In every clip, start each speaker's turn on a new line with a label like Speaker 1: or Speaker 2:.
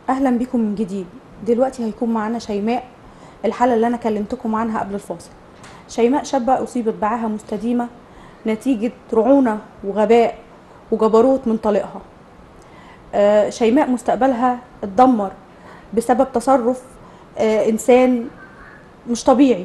Speaker 1: اهلا بكم من جديد. دلوقتي هيكون معانا شيماء، الحالة اللي انا كلمتكم عنها قبل الفاصل. شيماء شابة اصيبت بعاهة مستديمة نتيجة رعونة وغباء وجبروت من طليقها. شيماء مستقبلها اتدمر بسبب تصرف انسان مش طبيعي.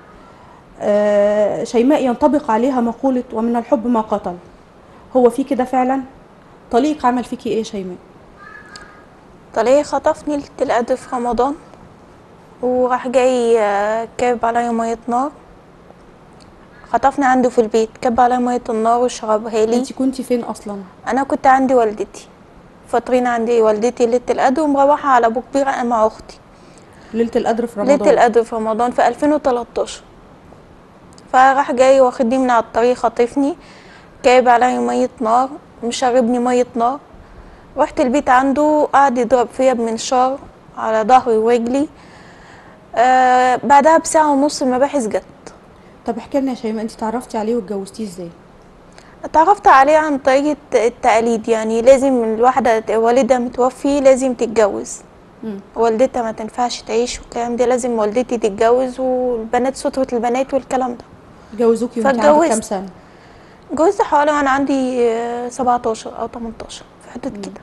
Speaker 1: شيماء ينطبق عليها مقولة ومن الحب ما قتل. هو في كده فعلا؟ طليق عمل فيكي ايه يا شيماء؟
Speaker 2: طليقي خطفني ليلة القدر في رمضان، وراح جاي كاب عليا مية نار. خطفني عنده في البيت، كب عليا مية النار وشربها لي.
Speaker 1: انتي كنتي فين اصلا؟
Speaker 2: انا كنت عندي والدتي، فاطرين عندي والدتي ليلة القدر، ومروحة على ابو كبير انا مع اختي.
Speaker 1: ليلة القدر في
Speaker 2: ليلة
Speaker 1: رمضان؟
Speaker 2: القدر في رمضان في 2013. فراح جاي واخدني من على الطريق، خاطفني جايب عليا مية نار، مشربني مية نار. رحت البيت عنده، قعد يضرب فيا بمنشار على ظهري ورجلي. بعدها بساعة ونص المباحث جت.
Speaker 1: طب احكي لنا يا شيماء، انت تعرفتي عليه واتجوزتيه ازاي؟
Speaker 2: اتعرفت عليه عن طريق التقاليد، يعني لازم الواحدة والدها متوفي لازم تتجوز. والدتها ما تنفعش تعيش والكلام ده، لازم والدتي تتجوز، والبنات سترة البنات والكلام ده.
Speaker 1: جوزوكي وانت عندك كام
Speaker 2: فاتجوزت.
Speaker 1: سنة؟
Speaker 2: اتجوزت حوالي وانا عندي 17 او 18 في حدود كده.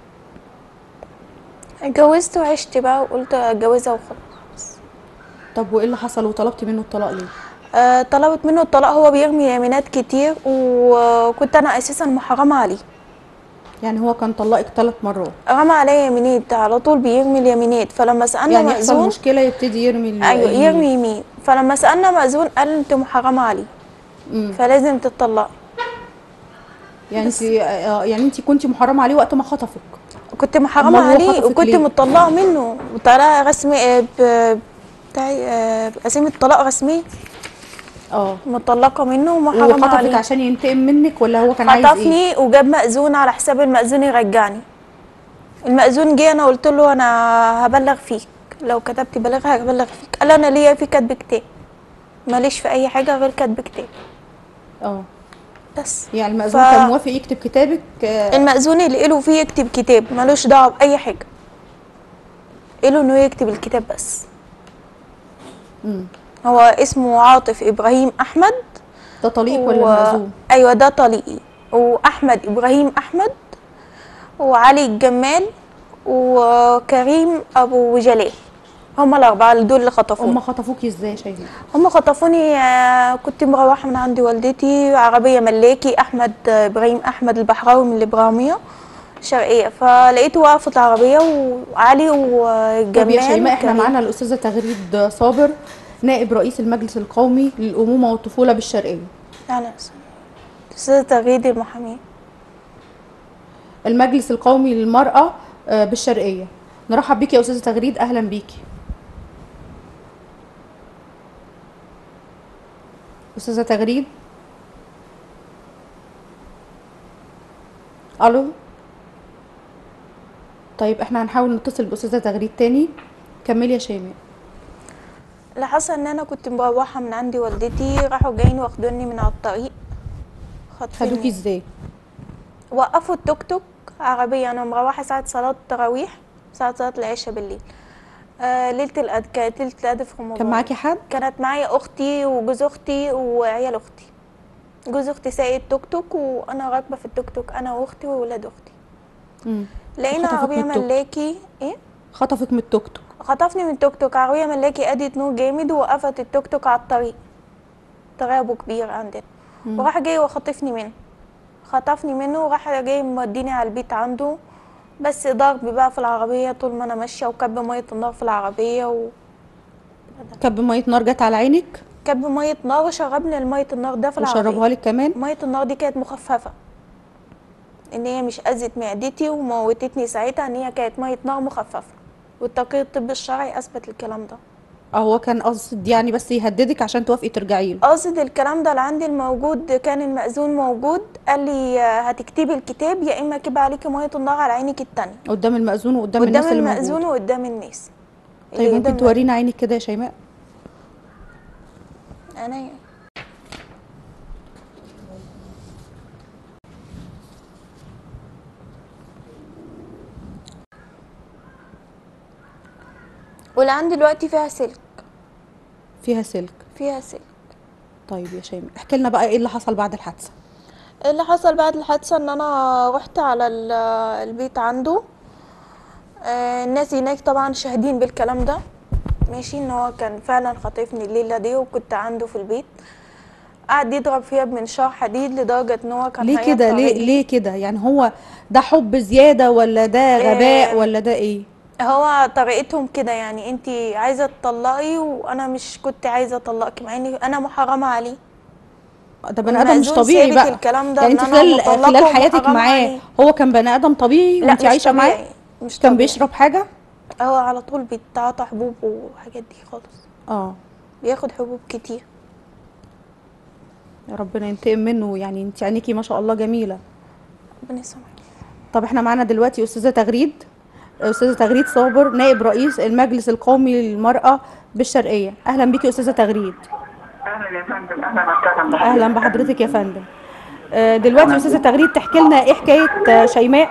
Speaker 2: اتجوزت وعشت بقى، وقلت اتجوزها وخلاص.
Speaker 1: طب وايه اللي حصل وطلبتي منه الطلاق ليه؟
Speaker 2: طلبت منه الطلاق، هو بيرمي يمينات كتير، وكنت انا اساسا محرمة عليه.
Speaker 1: يعني هو كان طلقك 3 مرات؟
Speaker 2: رمى عليا يمينات على طول، بيرمي اليمينات. فلما سألنا
Speaker 1: يعني يحصل
Speaker 2: مأذون،
Speaker 1: مشكلة يبتدي يرمي
Speaker 2: ايوه
Speaker 1: اليمين؟
Speaker 2: يرمي يمين. فلما سألنا مأذون قال انت محرمة عليه، فلازم تطلقي.
Speaker 1: يعني انت
Speaker 2: بس
Speaker 1: يعني انت كنتي محرمة عليه وقت ما خطفك؟
Speaker 2: كنت محرمة
Speaker 1: امال هو
Speaker 2: عليه،
Speaker 1: خطفك
Speaker 2: وكنت
Speaker 1: ليه؟
Speaker 2: مطلقة منه بطريقة رسمي، بتاعي قسيمة طلاق رسمية.
Speaker 1: اه.
Speaker 2: مطلقة منه ومحرمة
Speaker 1: وخطفك
Speaker 2: عليه.
Speaker 1: عشان ينتقم منك ولا هو كان عايز ايه؟
Speaker 2: خطفني وجاب مأذون على حساب المأذون يرجعني. المأذون جه، انا قلت له انا هبلغ فيك، لو كتبت بلاغ هبلغ فيك. قال انا ليا في كتب كتاب، ماليش في اي حاجه غير كتب كتاب
Speaker 1: اه.
Speaker 2: بس.
Speaker 1: يعني المأذون كان موافق يكتب كتابك؟
Speaker 2: المأذون اللي له فيه يكتب كتاب، ملوش دعوه باي حاجه، له انه يكتب الكتاب بس. هو اسمه عاطف ابراهيم احمد.
Speaker 1: ده طليق ولا المأذون؟
Speaker 2: ايوه ده طليقي. واحمد ابراهيم احمد، وعلي الجمال، وكريم ابو جلال. هما الاربعه دول اللي خطفوني.
Speaker 1: هما خطفوكي ازاي يا شيماء؟
Speaker 2: هما خطفوني، كنت مروحه من عندي والدتي، عربيه ملاكي احمد ابراهيم احمد البحراوي من الابراهيميه شرقيه. فلقيته واقف في العربيه، وعلي
Speaker 1: طب يا
Speaker 2: وجمال
Speaker 1: شيماء، احنا
Speaker 2: وكريم.
Speaker 1: معانا الأستاذة تغريد صابر، نائب رئيس المجلس القومي للأمومة والطفولة بالشرقية.
Speaker 2: يعني استاذه تغريد المحاميه.
Speaker 1: المجلس القومي للمرأة بالشرقية. نرحب بيكي يا أستاذة تغريد، أهلا بيكي. أستاذة تغريد؟ ألو؟ طيب احنا هنحاول نتصل بأستاذة تغريد تاني. كملي يا شيماء.
Speaker 2: اللي حصل ان انا كنت مروحه من عندي والدتي، راحوا جايين واخدوني من على الطريق،
Speaker 1: خدوكي
Speaker 2: خاطفيني.
Speaker 1: ازاي؟
Speaker 2: وقفوا التوك توك عربيه، انا مروحه ساعه صلاه التراويح، ساعه صلاه العشاء بالليل. ليله القدر، كانت ليله القدر في رمضان.
Speaker 1: كان معاكي حد؟
Speaker 2: كانت معايا اختي وجوز اختي وعيال اختي. جوز اختي سايق التوك توك، وانا راكبه في التوك توك انا واختي وولاد اختي. لقينا
Speaker 1: وخطفك من
Speaker 2: عربيه
Speaker 1: التوك توك؟
Speaker 2: ملاكي. ايه؟
Speaker 1: خطفك من التوك توك؟
Speaker 2: خطفني من التوك توك، عربيه ملاكي ادت نور جامد، ووقفت التوك توك على الطريق، طريق ابو كبير عندنا. وراح جاي وخطفني منه، خطفني منه وراح جاي موديني على البيت عنده. بس ضرب بقى في العربيه طول ما انا ماشيه، وكب ميه النار في العربيه
Speaker 1: كب مية نار جت على عينك؟
Speaker 2: كب ميه نار وشربني الميه النار ده في العربيه.
Speaker 1: وشربها لك كمان؟
Speaker 2: ميه النار دي كانت مخففه، ان هي مش اذت معدتي وموتتني ساعتها، ان هي كانت ميه نار مخففه، والتقرير الطبي الشرعي اثبت الكلام ده.
Speaker 1: هو كان قصد يعني بس يهددك عشان توافقي ترجعي له؟
Speaker 2: قصد الكلام ده. اللي عندي الموجود كان المأذون موجود، قال لي هتكتبي الكتاب يا اما كب عليكي ميه النار على عينك التانية.
Speaker 1: قدام المأذون وقدام
Speaker 2: قدام
Speaker 1: الناس اللي
Speaker 2: المأذون
Speaker 1: موجوده؟
Speaker 2: وقدام الناس.
Speaker 1: طيب
Speaker 2: اللي
Speaker 1: ممكن
Speaker 2: قدام
Speaker 1: تورينا عينك كده يا شيماء؟
Speaker 2: انا واللي عندي دلوقتي فيها سلك.
Speaker 1: فيها سلك.
Speaker 2: فيها سلك.
Speaker 1: طيب يا شيماء، احكي لنا بقى ايه اللي حصل بعد الحادثه.
Speaker 2: اللي حصل بعد الحادثة ان انا رحت على البيت عنده. الناس هناك طبعا شاهدين بالكلام ده، ماشي، ان هو كان فعلا خاطفني الليلة دي وكنت عنده في البيت. قعد يضرب فيها بمنشار حديد لدرجة ان هو كان
Speaker 1: ليه كده؟
Speaker 2: هيقطع رجلي.
Speaker 1: ليه كده يعني؟ هو ده حب زياده ولا ده غباء ولا ده ايه؟
Speaker 2: هو طريقتهم كده، يعني انتي عايزة تطلقي وانا مش كنت عايزة اطلقك، مع اني انا محرمة عليه.
Speaker 1: ده بني ادم مش
Speaker 2: والمأذون
Speaker 1: طبيعي
Speaker 2: ثابت
Speaker 1: بقى.
Speaker 2: الكلام ده،
Speaker 1: يعني
Speaker 2: ان
Speaker 1: انت
Speaker 2: انا
Speaker 1: خلال
Speaker 2: مطلقة
Speaker 1: حياتك
Speaker 2: ومحرمة
Speaker 1: معاه
Speaker 2: عليه.
Speaker 1: هو كان بني ادم طبيعي
Speaker 2: لا
Speaker 1: وانت
Speaker 2: مش
Speaker 1: عايشه معاه؟
Speaker 2: طبيعي، مش
Speaker 1: كان
Speaker 2: طبيعي.
Speaker 1: بيشرب حاجه؟
Speaker 2: هو على طول بيتعاطى حبوب وحاجات دي خالص. بياخد حبوب كتير.
Speaker 1: يا ربنا ينتقم منه. يعني انت عينيكي ما شاء الله جميله.
Speaker 2: ربنا يسامحك.
Speaker 1: طب احنا معانا دلوقتي استاذه تغريد صابر، نائب رئيس المجلس القومي للمراه بالشرقيه. اهلا بيكي استاذه تغريد.
Speaker 3: اهلا يا فندم، اهلا وسهلا بحضرتك.
Speaker 1: اهلا بحضرتك يا فندم. دلوقتي استاذه تغريد تحكي لنا ايه حكايه شيماء.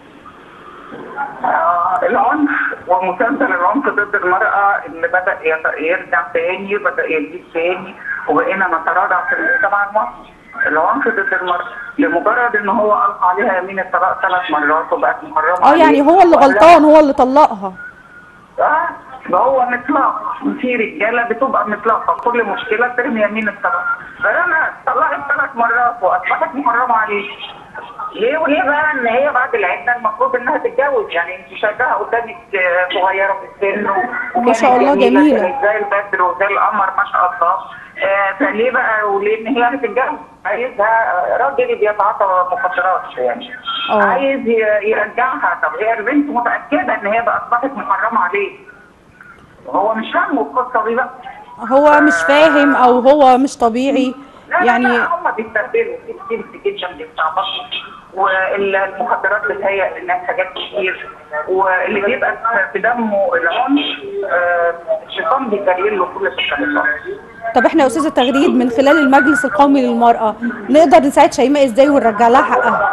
Speaker 3: العنف ومسلسل العنف ضد المرأة اللي بدأ يرجع تاني، بدأ يزيد تاني، وبقينا نتراجع في المجتمع المصري. العنف ضد المرأة لمجرد ان هو ألقى عليها يمين الطلاق 3 مرات وبقت محرمة عليه.
Speaker 1: يعني هو اللي غلطان، هو اللي طلقها.
Speaker 3: ما هو مطلق. في رجاله بتبقى مطلقه، كل مشكله ترمي يمين الطلاق. فلما طلقت 3 مرات واصبحت محرمه عليه، ليه وليه بقى ان هي بعد العده المفروض انها تتجوز؟ يعني انت شايفاها قدامك صغيره في السن
Speaker 1: ما شاء الله جميله،
Speaker 3: كانت زي البدر وزي القمر ما شاء الله. فليه بقى وليه ان هي هتتجوز؟ عايزها راجل بيتعاطى مخدرات يعني. عايز يرجعها. طب هي البنت متاكده ان هي بقى اصبحت محرمه عليه. هو مش فاهم القصه دي بقى.
Speaker 1: هو مش فاهم او هو مش طبيعي. يعني
Speaker 3: لا هم بيستهبلوا كتير جدا، بيستعبطوا، والمخدرات بتهيأ للناس حاجات كتير، واللي بيبقى في دمه العنف الشيطان بيكرر له كل التصرفات.
Speaker 1: طب احنا يا استاذه تغريد من خلال المجلس القومي للمراه نقدر نساعد شيماء ازاي ونرجع لها حقها؟